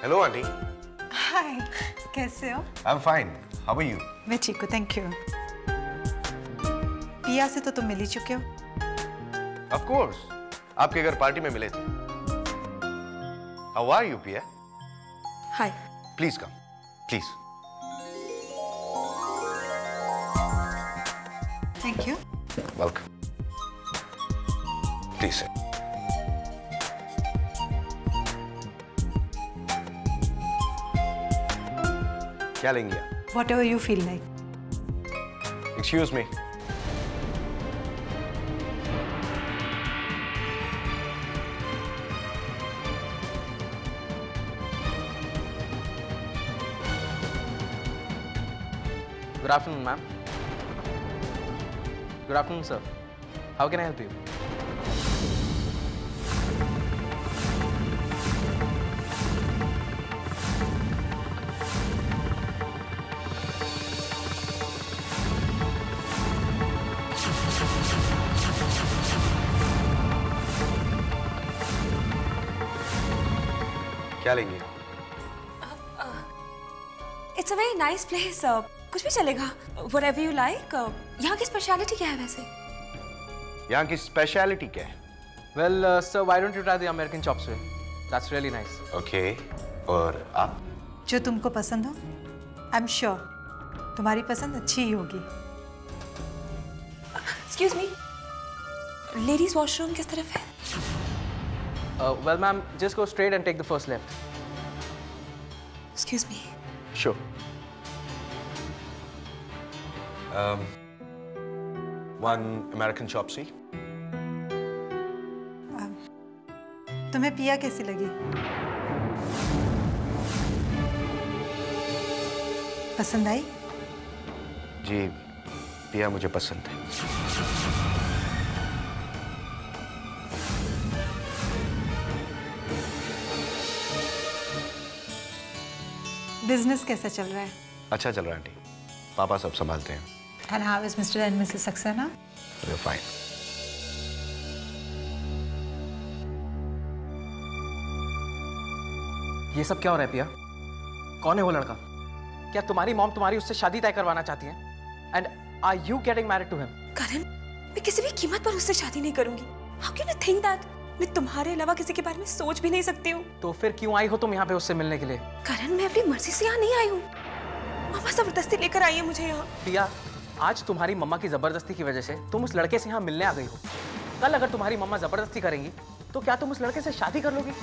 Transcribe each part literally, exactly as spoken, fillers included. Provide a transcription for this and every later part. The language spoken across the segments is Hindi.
Hello aunty. हाय, कैसे हो? I am fine, how are you? मैं ठीक हूँ, थैंक यू। पिया से तो तुम मिल ही चुके हो। ऑफ कोर्स, आपके घर पार्टी में मिले थे। How are you Piya? Hi. Please come, please. Thank you. Welcome. Please sit. क्या लेंगे आप? Whatever you feel like. Excuse me. Good afternoon, ma'am. Good afternoon, sir. How can I help you? क्या लेंगे? It's a very nice place. कुछ भी चलेगा, व्हाटएवर यू लाइक। यहाँ की स्पेशलिटी क्या है वैसे? यहाँ की स्पेशलिटी क्या है? Well, uh, sir, why don't you try the American chop suey? That's really nice. Okay, और आप? जो तुमको पसंद हो, आई एम श्योर तुम्हारी पसंद अच्छी ही होगी। एक्सक्यूज मी, लेडीज वॉशरूम किस तरफ है? Uh, well, ma'am, just go straight and take the first left. Excuse me. Sure. Um, one American chop suey. तुम्हें पिया कैसी लगी? पसंद आई? जी, पिया मुझे पसंद है। बिजनेस कैसा चल रहा है? अच्छा चल रहा है आंटी, पापा सब संभालते हैं। And how is Mister and Missus Saxena? We're fine. ये सब क्या हो रहा है पिया? कौन है वो लड़का? क्या तुम्हारी मॉम तुम्हारी उससे शादी तय करवाना चाहती है? And are you getting married to him? करण, मैं किसी भी कीमत पर उससे शादी नहीं करूंगी। How can you think that? मैं तुम्हारे अलावा किसी के बारे में सोच भी नहीं सकती हूँ। तो फिर क्यों आई हो तुम यहाँ पे उससे मिलने के लिए? करण, मैं अपनी मर्जी से यहाँ नहीं आई हूँ। मामा जबरदस्ती लेकर आई है मुझे यहाँ। पिया, आज तुम्हारी मम्मा की जबरदस्ती की वजह से तुम उस लड़के से यहाँ मिलने आ गई हो। कल अगर तुम्हारी मम्मा जबरदस्ती करेंगी तो क्या तुम उस लड़के से शादी कर लोगी?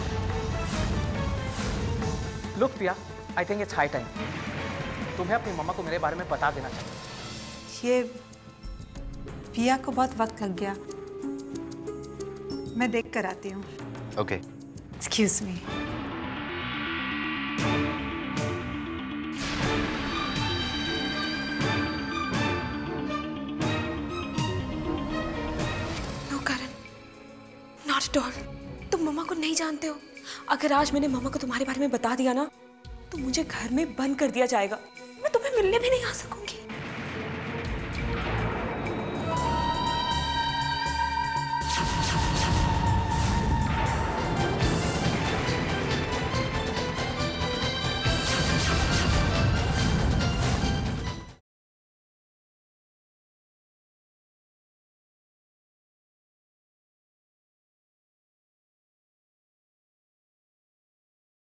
Look Piya, I think it's high time तुम्हें अपनी मम्मा को मेरे बारे में बता देना चाहिए। ये पिया को बहुत वक्त लग गया, मैं देख कर आती हूँ। ओके। Excuse me. तुम मम्मा को नहीं जानते हो। अगर आज मैंने मम्मा को तुम्हारे बारे में बता दिया ना, तो मुझे घर में बंद कर दिया जाएगा। मैं तुम्हें मिलने भी नहीं आ सकूंगी।